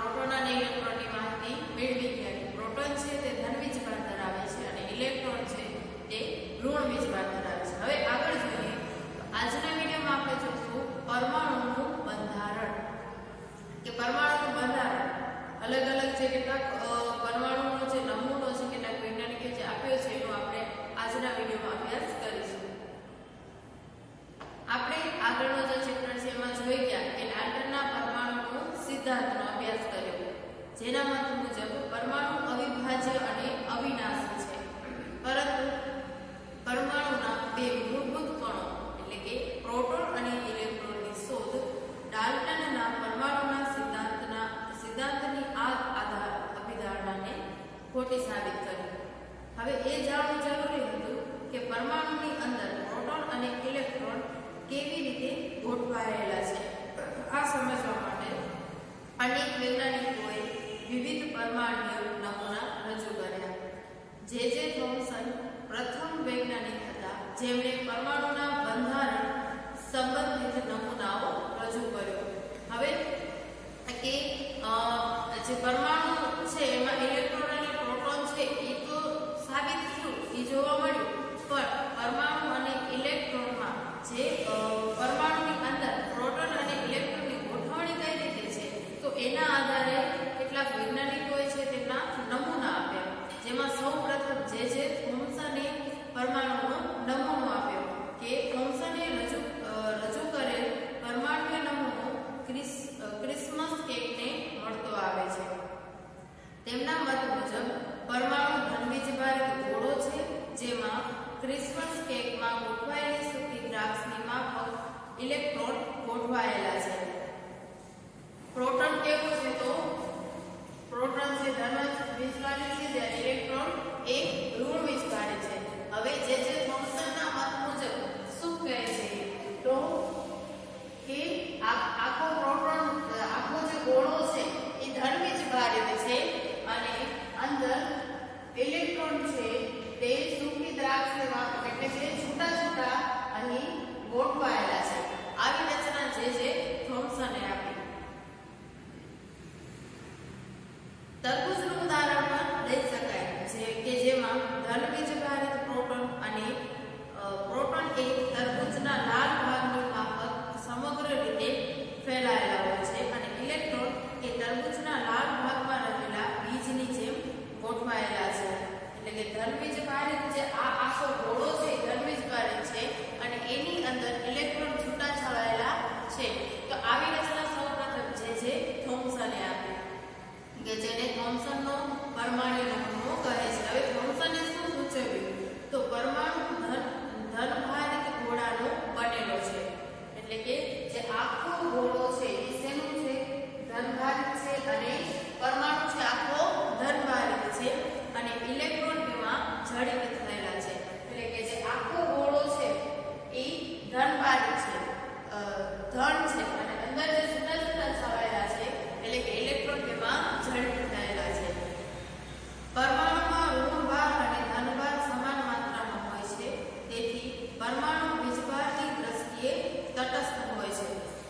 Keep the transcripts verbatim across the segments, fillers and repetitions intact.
Proton અને ઇલેક્ટ્રોનની માહિતી મેળવી ગયા. પ્રોટોન છે તે ધન વીજભાર ધરાવે છે અને ઇલેક્ટ્રોન છે તે ઋણ વીજભાર ધરાવે છે. હવે આગળ જોઈએ તો આજના વિડીયોમાં આપણે જોઈશું પરમાણુનું બંધારણ. કે પરમાણુનું બંધારણ અલગ અલગ જે કેટલાક પરમાણુનો જે નમૂનો છે કેટલાક વૈજ્ઞાનિકે જે આપ્યો છે એનો આપણે આજના વિડીયોમાં અભ્યાસ કરીશું. આપણે આગળનો જે ચેપ્ટર છે એમાં જોઈ ગયા કે ડાલ્ટનના પરમાણુનો સિદ્ધાંતનો અભ્યાસ કર્યો, જેના મત મુજબ પરમાણુ અવિભાજ્ય અને અવિનાશી છે, પરંતુ પરમાણુના બે મૂળભૂત કણો એટલે કે પ્રોટોન અને ઇલેક્ટ્રોનની શોધ ડાલ્ટનના પરમાણુના સિદ્ધાંતના સિદ્ધાંતની આ આધાર અભિધારણાને ખોટી સાબિત કરી. હવે એ જાણવું જરૂરી હતું કે પરમાણુની અંદર પ્રોટોન અને ઇલેક્ટ્રોન કેવી રીતે ગોઠવાયેલા છે. આ સમજવા માટે અનેક વૈજ્ઞાનિકોએ વિવિધ પરમાણુય નમૂના રજૂ કર્યા. જે જે થોમ્સન પ્રથમ વૈજ્ઞાનિક હતા જેમણે પરમાણુના બંધારણ સંબંધિત નમૂનાઓ રજૂ કર્યો. હવે કે જે પરમાણુ છે એમાં ઇલેક્ટ્રોન અને પ્રોટોન છે એ તો સાબિત થયું, એ જોવા મળ્યું, પણ પરમાણુ અને ઇલેક્ટ્રોનમાં જે પરમાણુની અંદર પ્રોટોન અને ઇલેક્ટ્રોનની ગોઠવણી કઈ રીતે છે તો એના આધારે કેટલાક વૈજ્ઞાનિકોએ છે તેમના નમૂના આપ્યા. જેમાં સૌપ્રથમ જે જે થોમ્સને પરમાણુનો નમૂનો આપ્યો કે થોમ્સને રજૂ રજૂ કરેલ પરમાણુય નમૂનો ક્રિસ ક્રિસમસ કેકને મળતો આવે છે. તેમના મત મુજબ પરમાણુ ધનવીજભારિત ગોળો છે જેમાં ક્રિસમસ કેકમાં ગોઠવાયેલી સૂકી દ્રાક્ષની માફક ઇલેક્ટ્રોન ગોઠવાયેલા છે. પ્રોટોન કેવું છે તો પ્રોટોન છે ધન વીજભારિત છે જ્યારે ઇલેક્ટ્રોન એ ઋણ વીજભારિત છે. હવે જે જે થોમ્સનના મત મુજબ શું કહે છે તો કે આખો પ્રોટોન આખો જે ગોળો છે એ ધન વીજભારિત છે અને અંદર ઇલેક્ટ્રોન છે તે સૂકી દ્રાક્ષની માફક એટલે કે છૂટા છૂટા અહીં ગોઠવાયેલા છે. આવી રચના જે જે થોમ્સને આપી. તરબૂચનું ઉદાહરણ પણ લઈ શકાય છે કે જેમાં ધન વીજભારિત પ્રોટોન અને પ્રોટોન એ તરબૂચના લાલ ભાગની માફક સમગ્ર રીતે ફેલાયેલા હોય છે અને ઇલેક્ટ્રોન એ તરબૂચના લાલ ભાગમાં રહેલા બીજની જેમ ગોઠવાયેલા છે. એટલે કે ધન વીજભારિત જે આ આખો ગોળો છે ધન વીજભારિત છે અને એની અંદર ઇલેક્ટ્રોન છૂટા છવાયેલા છે. તો આવી રચના સૌપ્રથમ જે છે થોમ્સને આપી કે જેને થોમ્સનનો પરમાણુ નમૂનો કહે છે. હવે થોમ્સને શું સૂચવ્યું તો પરમાણુ ધન ધનભારિત ગોળાનો બનેલો છે. એટલે કે જે આખો ગોળો છે એ શેનું છે ધનભારિત છે અને પરમાણુ છે આખો ધનભારિત છે અને ઇલેક્ટ્રોન તેમાં જડિત થયેલા છે. એટલે કે જે આખો ગોળો છે એ ધનભારિત છે ધન છે અને અંદર જે છૂટા છૂટા છવાયેલા છે એટલે કે ઇલેક્ટ્રોન તેમાં જડિત થયેલા છે. પરમાણુમાં ઋણભાર અને ધનભાર સમાન માત્રામાં હોય છે, તેથી પરમાણુ વીજભારની દ્રષ્ટિએ તટસ્થ હોય છે.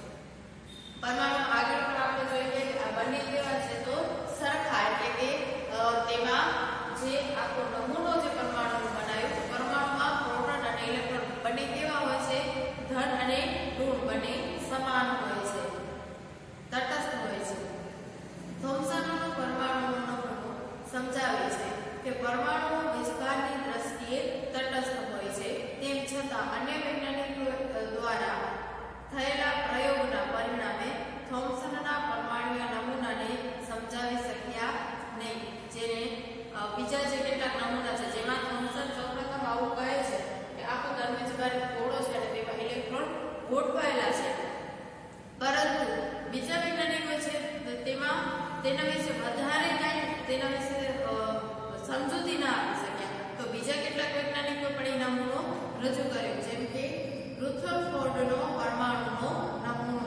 પરમાણુ આગળ પણ આપણે જોઈએ કે આ બંને કેવા છે તો સરખા, એટલે કે તેમાં જે આખો નમૂનો જે પરમાણુ બનાવ્યો પરમાણુમાં પ્રોટોન અને ઇલેક્ટ્રોન બંને કેવા હોય છે ધન અને ઋણ બંને સમાન હોય છે, તટસ્થ હોય છે. થોમ્સનનો પરમાણુનો નમૂનો સમજાવે છે કે પરમાણુ વીજભારની દ્રષ્ટિએ તટસ્થ હોય છે, તેમ છતાં અન્ય વૈજ્ઞાનિકો દ્વારા થયેલા પ્રયોગના પરિણામે થોમ્સનના પરમાણુય નમૂનાને સમજાવી શક્યા નહીં. જેને બીજા જે કેટલાક નમૂના છે જેમાં થોમ્સન સૌપ્રથમ આવું કહે છે કે આખો ધન વીજભારિત ગોળો છે અને તેમાં ઇલેક્ટ્રોન ગોઠવાયેલા છે, પરંતુ બીજા વૈજ્ઞાનિકો છે તેમાં તેના વિશે વધારે કાંઈ તેના વિશે સમજૂતી ના આપી શક્યા. તો બીજા કેટલાક વૈજ્ઞાનિકો પણ એ નમૂનો રજૂ કર્યો, જેમ કે રુથરફોર્ડનો પરમાણુનો નમૂનો.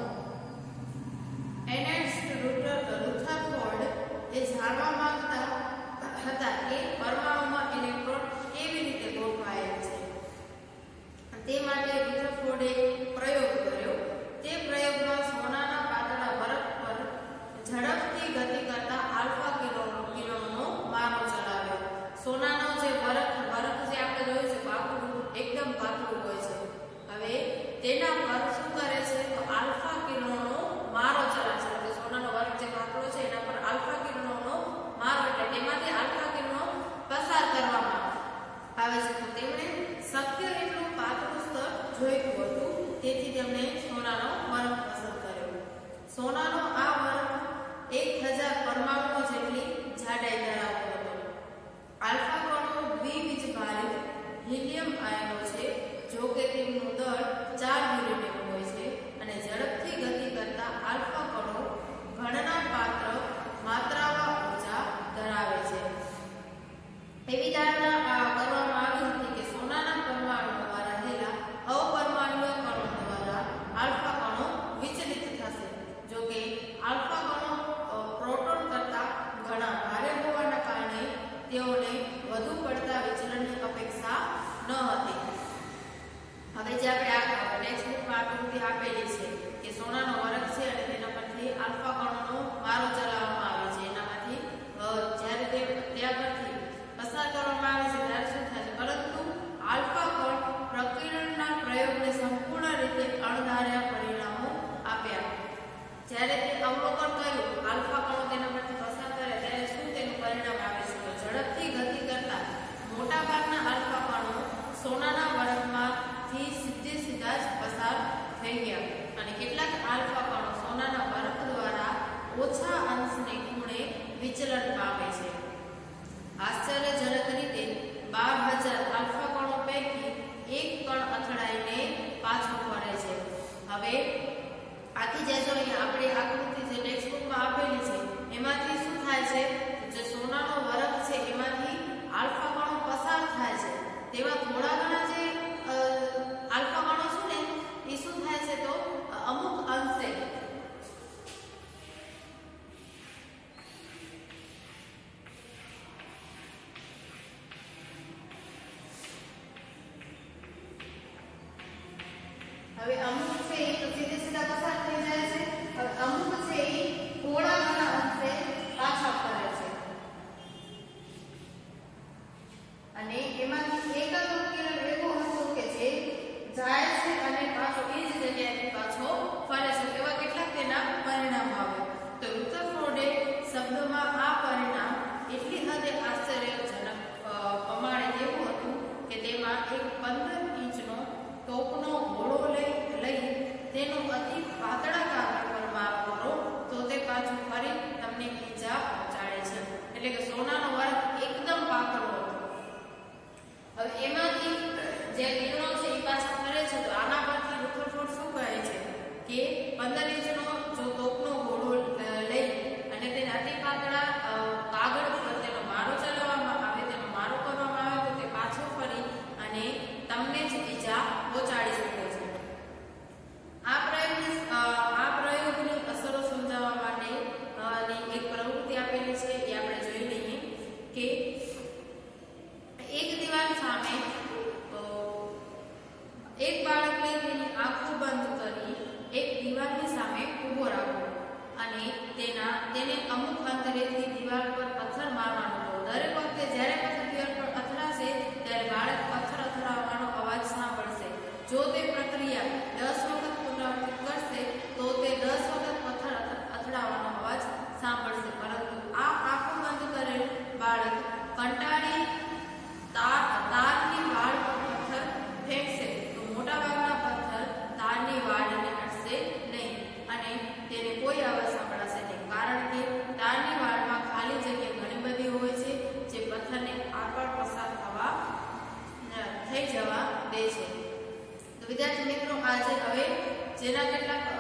એર્નેસ્ટ રુથરફોર્ડ એ જાણવા માંગતા હતા કે પરમાણુમાં ઇલેક્ટ્રોન કેવી રીતે ગોઠવાયેલ છે. તે માટે રુથરફોર્ડે પ્રયોગ કર્યો. તે પ્રયોગમાં સોનાના પાતળા બરફ પર ઝડપથી ગતિ પાતળું હોય છે. હવે તેના પર શું કરે છે તો આલ્ફા કિરણોનો મારો ચલાવે છે. સોનાનો વર્ગ જે પાતળો છે એના પર આલ્ફા કિરણોનો મારો એટલે તેમાંથી આલ્ફા કિરણો પસાર કરવામાં આવે છે. તો તેમણે શક્ય એટલું પાતળું સ્તર જોઈતું હતું, તેથી તેમણે સોનાનો વર્ગ પસંદ કર્યો. સોનાનો આ વર્ગ એક હજાર પરમાણુઓ જેટલી જાડાઈ ધરાવતો હતો. આલ્ફા કણો દ્વિવીજભારિત હિલિયમ આયનો છે. જો કે તેમનું દળ ચાર મિલીમીટર હોય છે અને ઝડપથી ગતિ કરતા આલ્ફા કણો ગણના પાત્ર માત્રામાં ઊર્જા ધરાવે છે. એવી ધારણા કરવામાં આવી હતી કે સોનાના પરમાણુમાં રહેલા અપરમાણુય કણો દ્વારા આલ્ફા કણો વિચલિત થશે. જો કે આલ્ફા કણો પ્રોટોન કરતા ઘણા ભારે હોવાના કારણે તેઓને વધુ પડતા વિચલનની અપેક્ષા ન હતી. હવે જે આપણે આ ટેક્સ્ટ બુકમાં આકૃતિ આપેલી છે કે સોનાનો વર્ગ છે અને તેના પરથી આલ્ફા કણોનો મારો ચલાવવામાં આવે છે. એનામાંથી જ્યારે તે ત્યાં પરથી પસાર કરવામાં આવે છે ત્યારે શું થાય છે, પરંતુ આલ્ફા કણ પ્રકીર્ણનના પ્રયોગને સંપૂર્ણ રીતે અણધાર્યા પરિણામો આપ્યા. જ્યારે તે અવલોકન કર્યું આલ્ફા કણો તેના પરથી પસાર કરે ત્યારે શું તેનું પરિણામ આવે છે તો ઝડપથી ગતિ કરતા મોટાભાગના આલ્ફા કણો સોનાના વર્ગમાંથી સીધે સીધા જ પસાર થઈ ગયા અને કેટલાક આલ્ફા કણો સોનાના વર્ગ દ્વારા ઓછા અંશને ખૂણે વિચલન પામે છે. આશ્ચર્યજનક રીતે બાર હજાર આલ્ફા કણો પૈકી એક કણ અથડાઈને પાછો ફરે છે. હવે આથી જે જો અહીંયા આપણે આકૃતિ જે ટેક્સ્ટ બુકમાં આપેલી છે એમાંથી શું થાય છે, જે સોનાનો વર્ગ છે એમાંથી આલ્ફા કણો પસાર થાય છે તેવા થોડા ઘણા જે આલ્ફા કણો છે ને એ શું થાય છે તો અમુક અંશે હવે અમુક છે એ તો સીધે સીધા પસાર થઈ જાય છે. હવે અમુક છે એ થોડા ઘણા અંશે પાછા ફરે છે અને એમાંથી એકાદો કિરણ એવો હતો કે જે જાય છે અને પાછો એ જ જગ્યાએથી પાછો ફરે છે. એવા કેટલાક તેના પરિણામ આવે. તો રુથરફોર્ડે શબ્દોમાં આ પરિણામ એટલી હદે આશ્ચર્યજનક પ્રમાણે એવું હતું કે તેમાં એક પંદર ઇંચનો ટોપનો ઘોડો લઈ લઈ તેનો અતિ પાતળા કાગળ પર માપ કરો તો તે પાછું ફરી તમને ઈજા પહોંચાડે છે. એટલે કે સોનાનો વર્ગ એકદમ પાતળો હતો. હવે એમાંથી જે કિરણો છે એ પાછા ફરે છે તો આના પરથી રુથરફોર્ડ શું કહે છે કે પંદર ઇંચનો જો ટોપનો ઘોડો લઈ અને તેને અતિ પાતળા કાગળ પર તેનો મારો ચલાવવામાં આવે, તેનો મારો કરવામાં આવે તો તે પાછો ફરી અને તમને જ ઈજા પહોંચાડી શકે છે. આ પ્રયોગની આ પ્રયોગની અસરો સમજાવવા માટે એક પ્રવૃત્તિ આપેલી છે એ આપણે જોઈ લઈએ કે એક દિવાલ સામે એક બાળકને તેની આંખો બંધ કરી એક દિવાલની સામે ઊભો રાખો અને તેના તેને અમુક અંતરેથી દિવાલ પર પથ્થર મારવાનો કહો. દરેક વખતે જ્યારે પથ્થર દિવાલ પર અથડાશે ત્યારે બાળક પથ્થર અથડાવવાનો અવાજ સાંભળશે. જો તે પ્રક્રિયા દસ વખત પુનરાવર્તિત કરશે તો તે દસ વખત પથ્થર અથડાવવાનો અવાજ સાંભળશે. પરંતુ આ આંખો બંધ કરેલ બાળક કંટાળી તાર તારની વાડ પર પથ્થર ફેંકશે તો મોટાભાગના પથ્થર તારની વાડને અડશે નહીં અને તેને કોઈ અવાજ સંભળાશે નહીં, કારણ કે તારની વાડમાં ખાલી જગ્યા ઘણી બધી હોય છે જે પથ્થરને આરપાર પસાર થવા થઈ જવા દે છે. તો વિદ્યાર્થી મિત્રો આજે હવે જેના કેટલાક